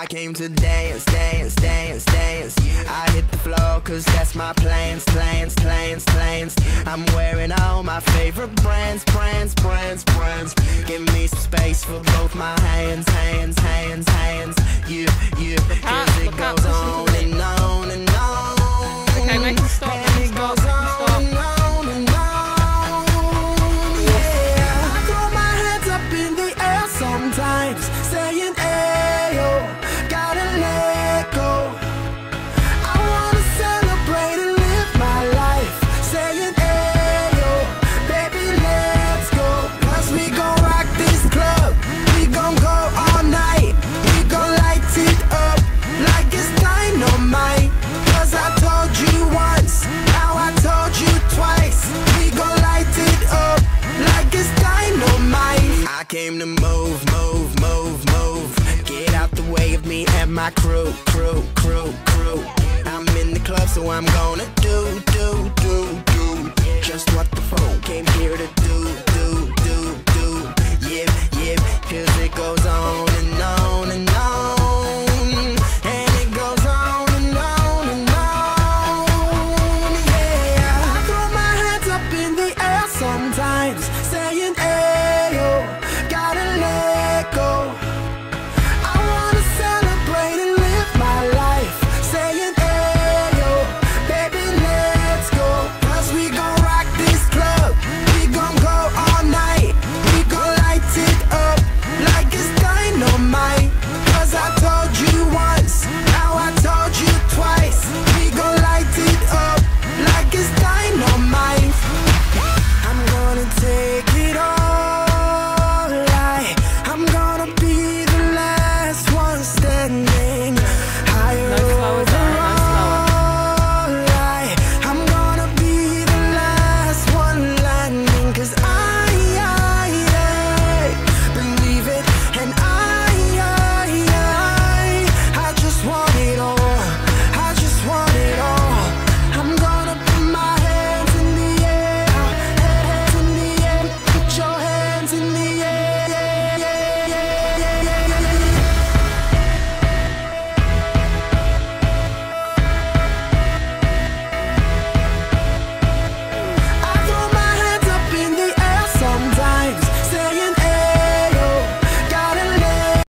I came to dance, dance, dance, dance. I hit the floor cause that's my plans, plans, plans, plans. I'm wearing all my favorite brands, brands, brands, brands. Give me some space for both my hands, hands, hands, hands. You, cause it goes on and on and on. Okay, make it stop, and it goes on and on and on. Yeah, I throw my hands up in the air sometimes, saying ayo, gotta let go. I wanna celebrate and live my life, saying ayo, baby let's go. Cause we gon' rock this club, we gon' go all night, we gon' light it up like it's dynamite. Cause I told you once, now I told you twice, we gon' light it up like it's dynamite. I came to move, move, move, move. Get out the way of me and my crew, crew, crew, crew. I'm in the club so I'm gonna